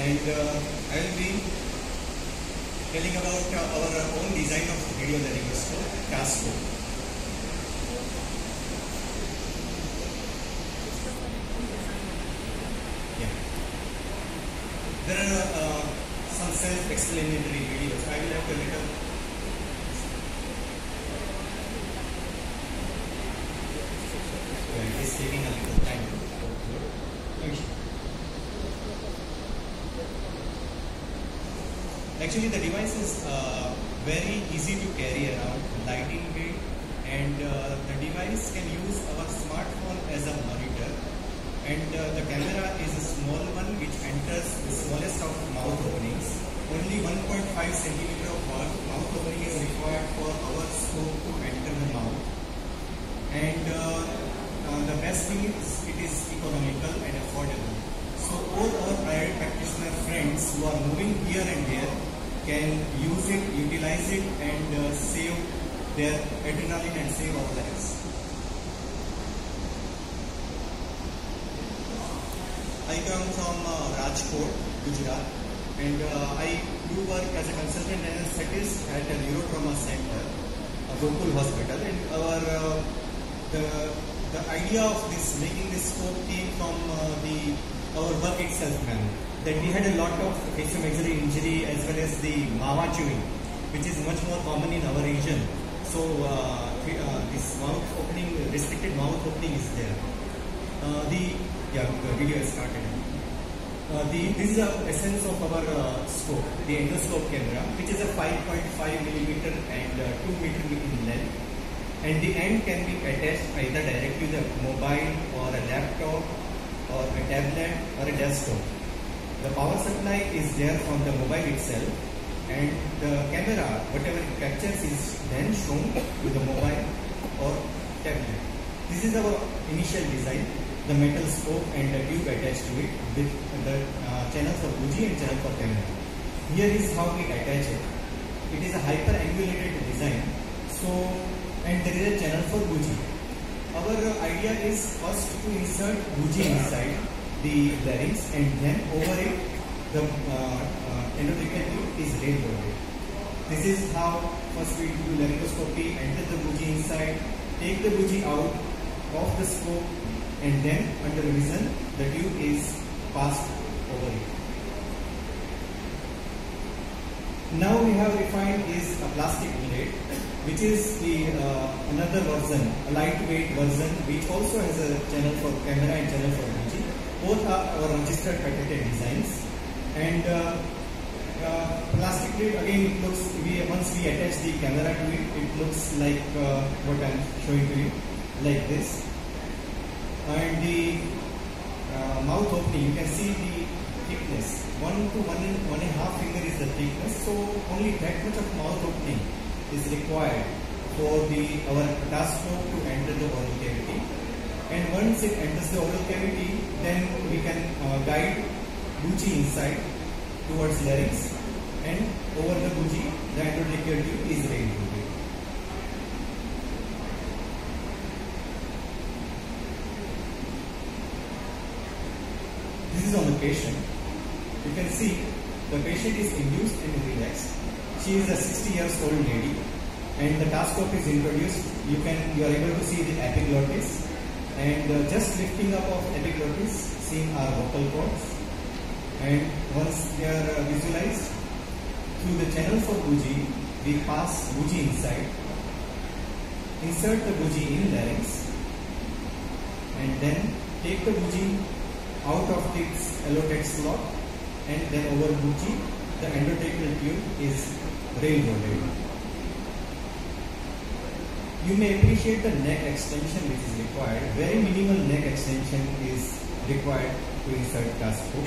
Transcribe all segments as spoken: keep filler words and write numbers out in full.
and uh, I will be telling about uh, our own design of video laryngoscope, Tascope. Yeah. There are uh, some self-explanatory videos. I will have to little. Yeah, it is taking a little time. Actually, the device is uh, very easy to carry around, light in weight, and uh, the device can use our smartphone as a monitor. And uh, the camera is a small one which enters the smallest of mouth openings. Only one point five centimeter of mouth opening is required for our scope to enter the mouth. And uh, uh, the best thing is it is economical and affordable. So all our private practitioner friends who are moving here and there can use it, utilize it, and uh, save their adrenaline and save our lives. I come from uh, Rajkot, Gujarat, and uh, I do work as a consultant anesthetist at a neurotrauma center, a local hospital. And our uh, the the idea of this making this scope came from uh, the our work itself, man. That we had a lot of facial-maxillary injury as well as the mawa chewing, which is much more common in our region. So uh, we, uh, this mouth opening, restricted mouth opening is there. Uh, the yeah, the video has started. Uh, the this is the essence of our uh, scope, the endoscope camera, which is a five point five millimeter and uh, two meter in length, and the end can be attached either directly to the mobile or a laptop or a tablet or a desktop. The power supply is there from the mobile itself, and the camera, whatever it captures, is then shown to the mobile or tablet. This is our initial design, the metal scope and the tube attached to it with the uh, channel for bougie and channel for camera. Here is how we attach it. It is a hyper angulated design, so and there is a channel for bougie. Our uh, idea is first to insert bougie inside the larynx, and then over it the uh, uh, endotracheal tube is railroaded. This is how first we do laryngoscopy, enter the bougie inside, take the bougie out of the scope, and then under revision the tube is passed over it. Now we have refined is a plastic blade, which is the uh, another version, a lightweight version, which also has a channel for camera and channel for bougie. Both are our registered patented designs, and uh, uh, plastic blade again, it looks, we, once we attach the camera to it, it looks like uh, what I am showing to you, like this. And the uh, mouth opening, you can see the thickness, one to one and one and a half finger is the thickness, so only that much of mouth opening is required for the our Tascope to enter the oral cavity. And once it enters the oral cavity, then we can uh, guide bougie inside towards larynx, and over the bougie, the endotracheal tube is railroaded. This is on the patient. You can see the patient is induced and relaxed. She is a sixty years old lady, and the Tascope is introduced. You can you are able to see the epiglottis. And uh, just lifting up of epiglottis, seeing our vocal cords, and once they are uh, visualized through the channel for bougie, we pass bougie inside, insert the bougie in larynx, and then take the bougie out of its alloted slot, and then over bougie, the endotracheal tube is railroaded. You may appreciate the neck extension which is required. Very minimal neck extension is required to insert Tascope.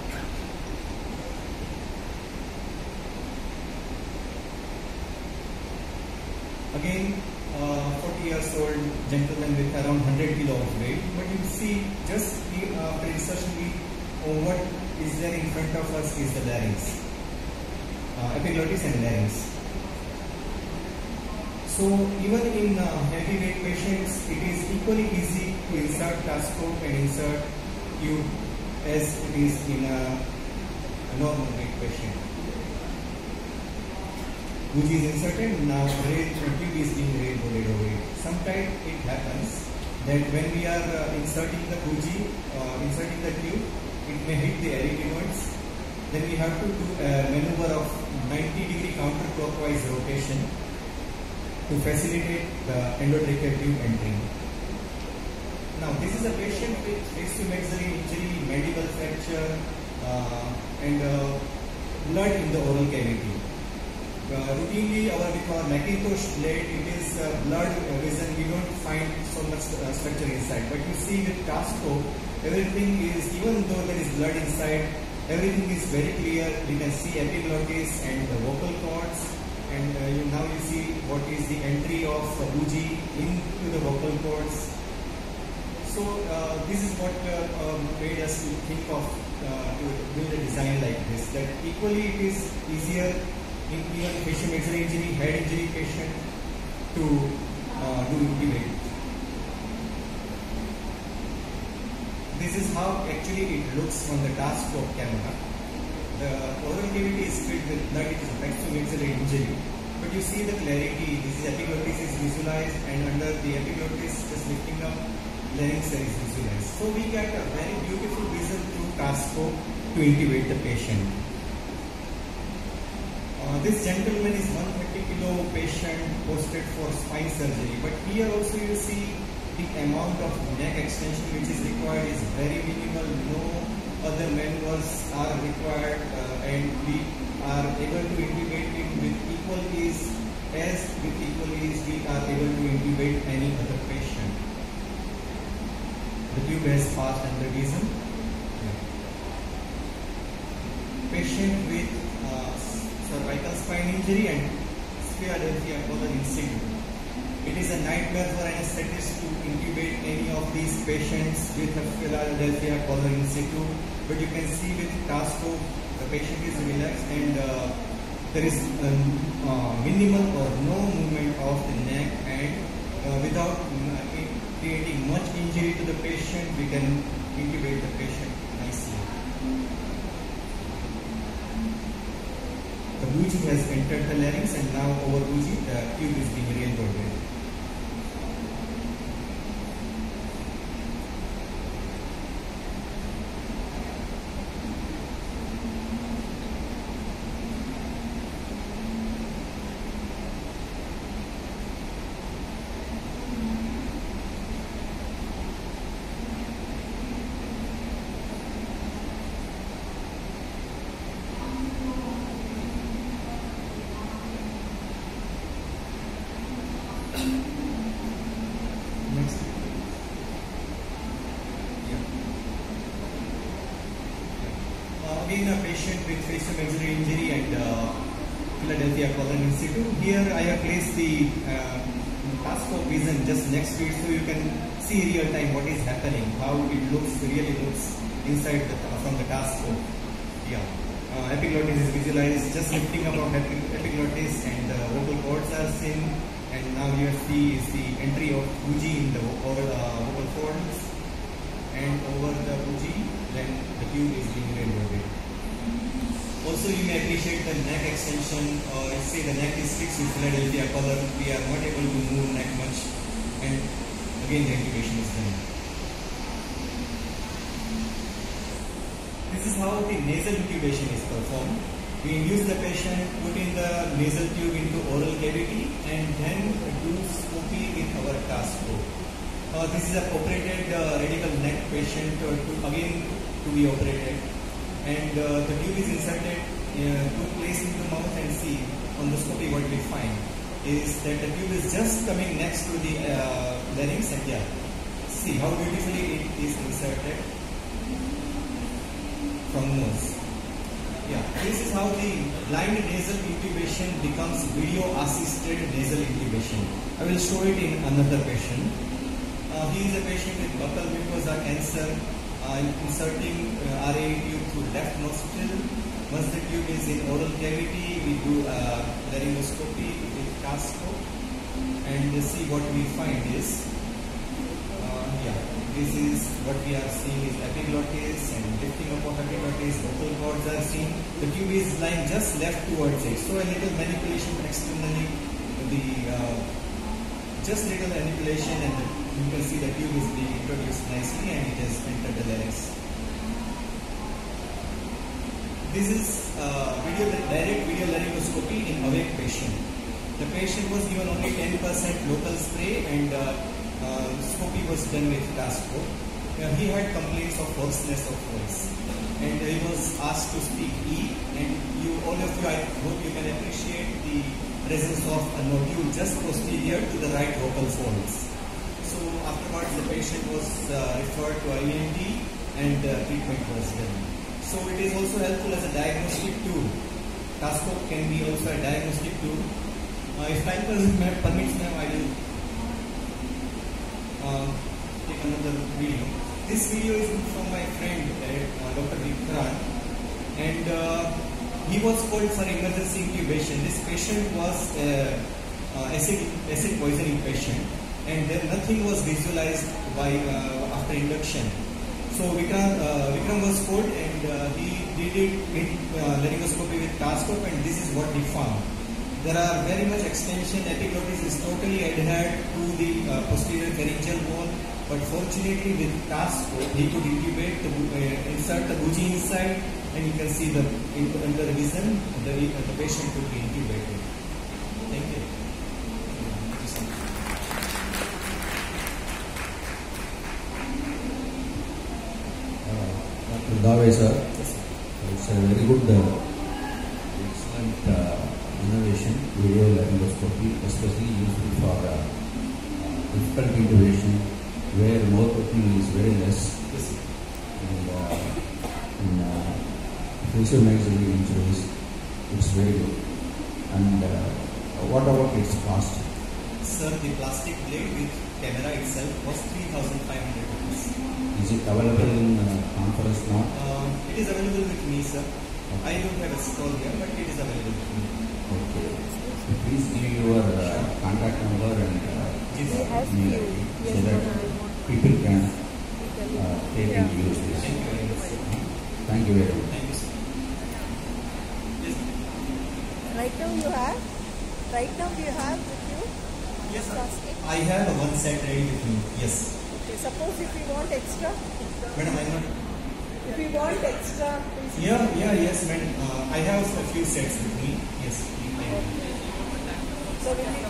Again, uh, forty years old gentleman with around one hundred kilo of weight. But you see, just the, uh, after insertion, we, uh, what is there in front of us is the larynx, uh, epiglottis and larynx. So even in uh, heavyweight patients, it is equally easy to insert Tascope and insert tube as it is in a, a normal weight patient. Bougie is inserted, now rail tube is being railroaded over it. Sometimes it happens that when we are uh, inserting the bougie, uh, inserting the tube, it may hit the arytenoids. Then we have to do a maneuver of ninety degree counterclockwise rotation to facilitate the endotracheal tube entry. Now this is a patient with faciomexillary injury, mandible fracture, uh, and uh, blood in the oral cavity. Uh, routinely, our with our Macintosh blade, it is uh, blood vision. We don't find so much uh, structure inside. But you see with Tascope, everything is, even though there is blood inside, everything is very clear. You can see epiglottis and the vocal cords, and uh, you, now you see what is the entry of uh, bougie into the vocal cords. So uh, this is what uh, um, made us to think of uh, to build a design like this. That equally it is easier in even faciomexillary injury, head injury patient to uh, do intubate. This is how actually it looks from the Tascope camera. The oral cavity is filled with blood, it is a faciomexillary injury. But you see the clarity, this is epiglottis is visualized, and under the epiglottis just lifting up, larynx is visualized. So we get a very beautiful vision through Tascope to intubate the patient. Uh, this gentleman is one hundred thirty kilo patient posted for spine surgery, but here also you see the amount of neck extension which is required is very minimal. No other maneuvers are required, uh, and we are able to intubate him with equal ease as with equal ease we are able to intubate any other patient. The tube has passed under vision. Yeah. Patient with uh, cervical spine injury and Philadelphia colon in situ. It is a nightmare for anesthetists to intubate any of these patients with a Philadelphia colon in situ, but you can see with Tascope the patient is relaxed and uh, there is um, uh, minimal or no movement of the neck, and uh, without uh, creating much injury to the patient, we can intubate the patient nicely. The bougie has entered the larynx, and now over bougie the tube is being railroaded. Next. Yeah. Uh, again, a patient with faciomexillary injury and uh, Philadelphia colon in situ. Here I have placed the uh, Tascope vision just next to it, so you can see real time what is happening, how it looks, really looks inside the, uh, from the Tascope. Yeah. Uh, epiglottis is visualized, just lifting up of epiglottis, and the vocal cords are seen. And now you see is the entry of bougie in the vocal, uh, vocal folds, and over the bougie, then the tube is being railroaded. Also, you may appreciate the neck extension, or uh, say the neck is fixed with Philadelphia colon. We are not able to move neck much, and again the intubation is done. This is how the nasal intubation is performed. We induce the patient, put in the nasal tube into oral cavity, and then do scopy with our Tascope. Uh, this is a operated uh, radical neck patient uh, to, again to be operated, and uh, the tube is inserted, uh, put place into the mouth, and see on the scopy what we find is that the tube is just coming next to the uh, larynx, and yeah, see how beautifully it is inserted from nose. Yeah, this is how the blind nasal intubation becomes video-assisted nasal intubation. I will show it in another patient. Uh, he is a patient with buccal mucosa cancer. Uh, inserting uh, R A tube through left nostril. Once the tube is in oral cavity, we do uh, laryngoscopy with Tascope, and see what we find is, uh, yeah. this is what we are seeing is epiglottis and lifting up of epiglottis, vocal cords are seen. The tube is lying just left towards it. So a little manipulation externally, the uh, just little manipulation, and the, you can see the tube is being introduced nicely and it has entered the larynx. This is uh, video, direct video laryngoscopy in awake patient. The patient was given only ten percent local spray and uh, uh, scopy was done with Tascope. Uh, he had complaints of hoarseness of voice and he was asked to speak E, and you, all of you, I hope you can appreciate the presence of a nodule just posterior to the right vocal folds. So afterwards the patient was uh, referred to I N D and uh, treatment was done. So it is also helpful as a diagnostic tool. Tascope can be also a diagnostic tool. Uh, if time permits, ma'am, I will uh, take another video. This video is from my friend, uh, Doctor Vikran, and uh, he was called for emergency intubation. This patient was uh, uh, acid, acid poisoning patient, and then nothing was visualized by uh, after induction. So Vikram, uh, Vikram was called and uh, he did it in uh, laryngoscopy with Tascope, and this is what he found. There are very much extension. Epiglottis is totally adhered to the uh, posterior pharyngeal bone, but fortunately with Tascope he could intubate, the, uh, insert the bougie inside, and you can see the in, under vision the, uh, the patient could be intubated. Thank you. Doctor Dave, sir, it's a very good, uh, excellent uh, innovation, video laryngoscopy, especially useful for uh, difficult intubation where mouth opening is very less, and uh, in uh, facial-maxillary injuries, it's very good. And uh, what about its cost? Sir, the plastic blade with camera itself was three thousand five hundred rupees. Is it available in uh, conference now? Um, it is available with me, sir. Okay. I don't have a stall here, but it is available with me. Okay. Please give your uh, contact number and uh, email I D so that people can uh, take and use this. Thank you very much. Thank you very much. Thank you, sir. Yes. Right now you have? Right now you have with you? Yes, sir. Plastic? I have a one set ready with me. Yes. Okay, suppose if you want extra? Madam, I'm not. If you want extra, please. Yeah, yeah, yes, madam. Uh, I have a few sets with me. Yes. I So will you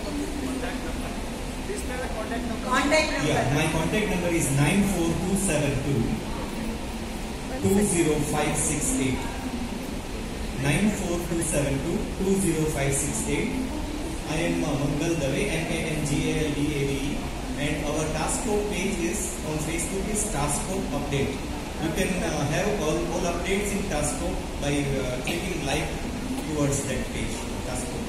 contact number? Yeah, my contact number is nine four two seven two two zero five six eight. nine four two seven two two zero five six eight. I am uh, Mangal Dave, M A N G A L D A V E, and our Tascope page is on Facebook is Tascope Update. You can uh, have all, all updates in Tascope by uh, clicking like towards that page.